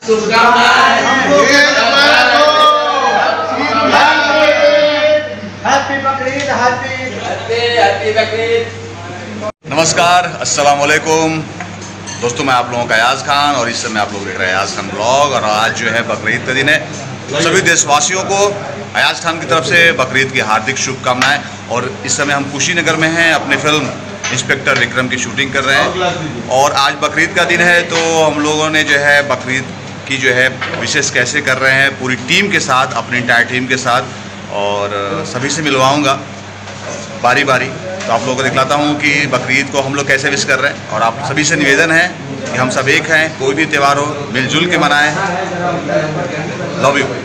नमस्कार, अस्सलाम वालेकुम दोस्तों, मैं आप लोगों का अयाज खान और इस समय आप लोग देख रहे हैं अयाज खान ब्लॉग। और आज जो है बकरीद का दिन है। सभी देशवासियों को अयाज खान की तरफ से बकरीद की हार्दिक शुभकामनाएं। और इस समय हम कुशीनगर में हैं, अपनी फिल्म इंस्पेक्टर विक्रम की शूटिंग कर रहे हैं। और आज बकरीद का दिन है, तो हम लोगों ने जो है बकरीद की जो है विशेष कैसे कर रहे हैं पूरी टीम के साथ, अपनी इंटायर टीम के साथ। और सभी से मिलवाऊंगा बारी बारी, तो आप लोगों को दिखलाता हूँ कि बकरीद को हम लोग कैसे विश कर रहे हैं। और आप सभी से निवेदन है कि हम सब एक हैं, कोई भी त्यौहार हो मिलजुल के मनाएं। Love you.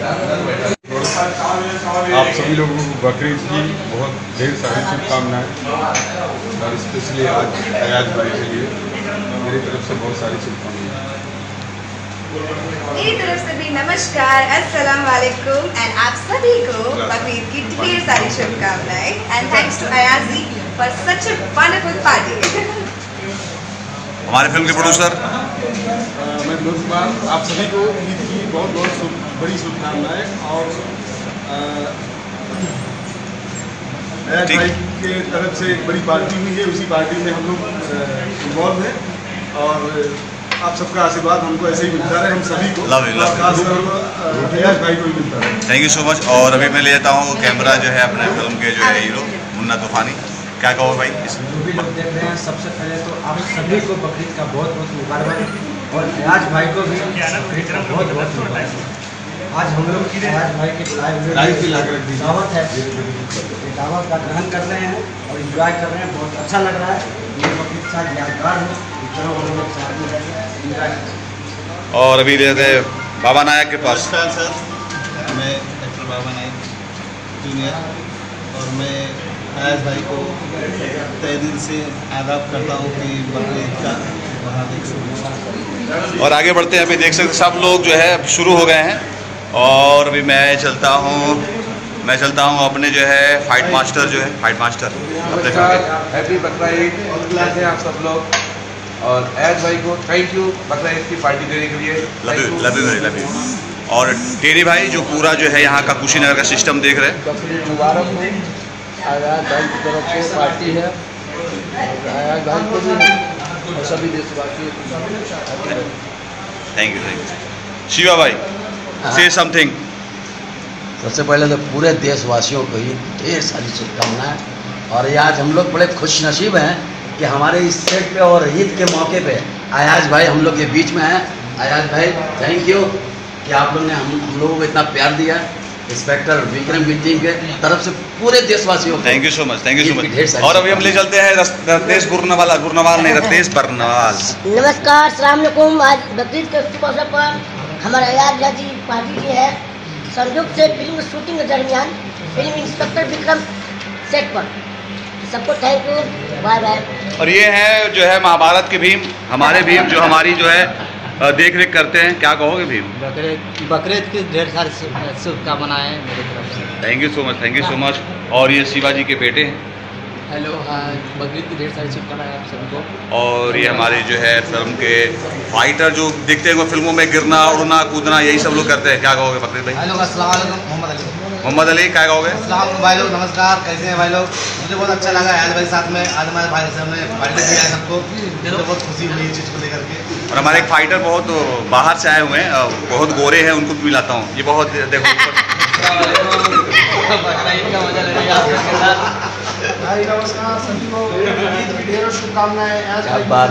आप सभी लोगों को बकरीद की बहुत ढेर सारी शुभकामनाएं, और स्पेशली आज अयाज भाई के लिए मेरी तरफ से बहुत सारी शुभकामनाएं। मेरी तरफ से भी नमस्कार, अस्सलाम वालेकुम। एंड आप सभी को बकरीद की ढेर सारी शुभकामनाएं। And thanks to Ayaz ji for such a wonderful party. हमारे फिल्म के प्रोड्यूसर मैं मनोज कुमार, आप सभी को ईद की बहुत बहुत बड़ी शुभकामनाएं। और अयाज भाई के तरफ से एक बड़ी पार्टी हुई है, उसी पार्टी में हम लोग इन्वॉल्व हैं। और आप सबका आशीर्वाद हमको ऐसे ही मिलता रहे, हम सभी को, खासकर अयाज भाई को ही मिलता रहे। Thank you so much. और अभी मैं ले जाता हूँ कैमरा जो है अपने फिल्म के जो है हीरो मुन्ना तूफानी। क्या कहो भाई? जो भी लोग देख रहे हैं, सबसे पहले तो आप सभी को बकरीद का बहुत बहुत मुबारक। और अयाज भाई को भी बकरीद का बहुत बहुत मुबारक। आज हम लोग अयाज भाई के दावत है, दावत का ग्रहण कर रहे हैं और इंजॉय कर रहे हैं। बहुत अच्छा लग रहा है। ये बकरीद साथ यादगार हो, हम लोग साथ में इंजॉय करें। और अभी लेते हैं बाबा नायक के पास। नमस्कार सर, मैं डॉक्टर बाबा नायक जूनियर, और मैं अयाज भाई को तहे दिल से आदाब करता हूँ कि बकरीद का हार्दिक शुभकामनाएं। और आगे बढ़ते हैं। अभी देख सकते सब लोग जो है शुरू हो गए हैं। और अभी मैं चलता हूँ अपने जो है फाइट मास्टर जो है फाइट मास्टर अपने हैप्पी बकरीद हैं आप सब लोग। और अयाज भाई को थैंक यू बकरीद की पार्टी देने के लिए। Love you. और टेरी भाई जो पूरा जो है यहाँ का कुशीनगर का सिस्टम देख रहे हैं। बकरीद मुबारक हो। अयाज भाई की तरफ से पार्टी है, अयाज भाई को भी और सभी देशवासियों को थैंक यू। शिवा भाई से समथिंग। सबसे पहले तो पूरे देशवासियों को ही ढेर सारी शुभकामनाएं। और आज हम लोग बड़े खुश नसीब हैं कि हमारे इस सेट पे और ईद के मौके पे अयाज भाई हम लोग के बीच में हैं। अयाज भाई थैंक यू कि आप लोग ने हम लोगों को इतना प्यार दिया। इंस्पेक्टर विक्रम की टीम के तरफ से पूरे देशवासियों को थैंक यू सो मच। और अभी हम ले चलते हैं रत्नेश गुरनवाल नहीं रत्नेश बरनवाल। नमस्कार, अस्सलाम वालेकुम। आज बकरीद के शुभ अवसर पर हमारे अयाज भाई जी पार्टी की है। संयुक्त से फिल्म शूटिंग के दरमियान फिल्म इंस्पेक्टर विक्रम सेट पर सबको थैंक यू, बाय बाय। और ये है जो है महाभारत के भीम, हमारे भीम जो हमारी जो है देख रेख करते हैं। क्या कहोगे भीम? बकरीद की ढेर सारी शुभकामनाएं मेरी तरफ से। Thank you so much. और ये शिवाजी के बेटे हैं। हेलो, हाँ, बकरीद की ढेर सारी शुभकामनाएं आप सभी को। और ये हमारे जो है फिल्म के फाइटर जो दिखते हैं फिल्मों में, गिरना उड़ना कूदना यही सब लोग करते हैं। क्या कहोगे बकरीद भाई? हेलो, अस्सलाम वालेकुम। मोहम्मद अली क्या कहोगे? अस्सलाम भाई लोग, नमस्कार, कैसे हैं भाई लोग? मुझे बहुत अच्छा लगा अयाज भाई साथ में। आज हमारे भाई साहब ने पार्टी दिया है सबको, मुझे बहुत खुशी हुई इस चीज़ को लेकर के। और हमारे एक फाइटर बहुत बाहर से आए हुए हैं, बहुत गोरे हैं, उनको भी मिलाता हूँ। ये बहुत देखो भाई नमस्कार, सभी को ईद की ढेरों शुभकामनाएं।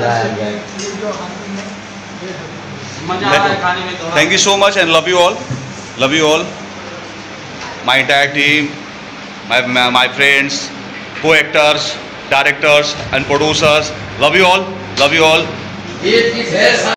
Thank you so much and love you all my entire team, my friends, co-actors, directors and producers. Love you all.